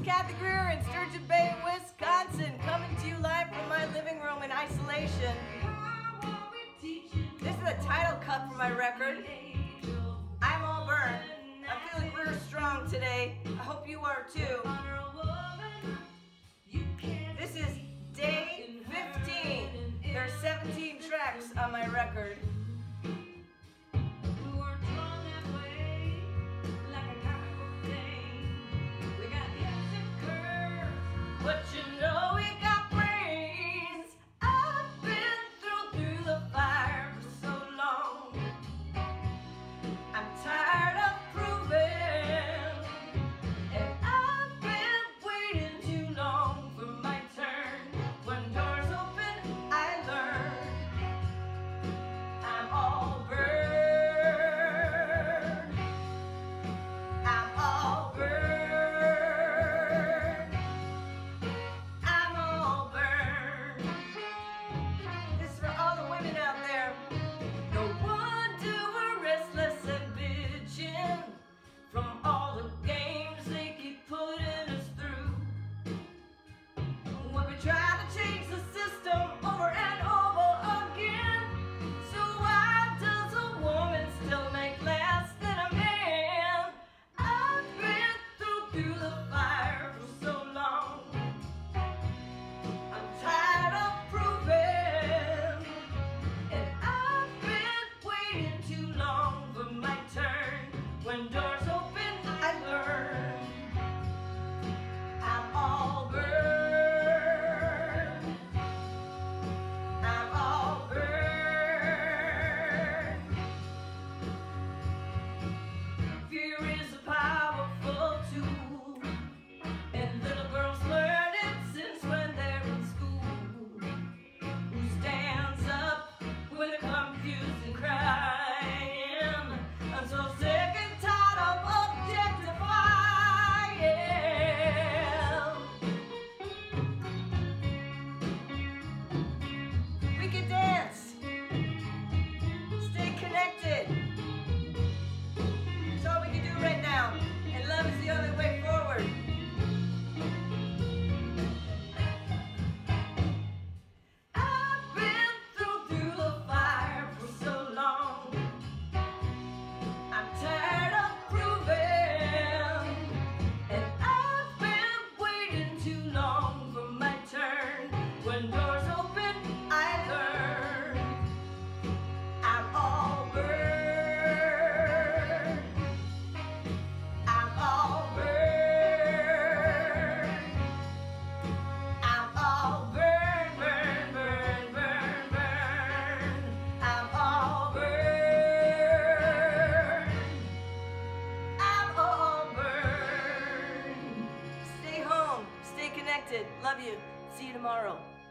Cathy Grier in Sturgeon Bay, Wisconsin, coming to you live from my living room in isolation. This is the title cut for my record. I'm all burned. I'm feeling real strong today. I hope you are too. This is day 15. There are 17 tracks on my record. But you know we got brains. I've been through the fire for so long. I'm tired of proving, and I've been waiting too long for my turn. When doors open, I learn I'm all burned. I'm all burned. From all the games they keep putting us through, when we try to change the system over and over again. So why does a woman still make less than a man? I've been through the fire for so long. I'm tired of proving, and I've been waiting too long for my turn. When doors open, I learn I'm all burned. I'm all burned. Fear is a powerful tool, and little girls learn it since when they're in school. Who stands up when they're confused and crying? I'm so sick and tired of objectifying. We can dance, stay connected. That's all we can do right now, and love is the only way forward. I've been through the fire for so long. I'm tired of proving, and I've been waiting too long for my turn. When doors open, I learn I'm all burned. I'm all burned. I'm all burned, burned, burned, burned, burned. I'm all burned. I'm all burned. Stay home, stay connected. Love you. See you tomorrow.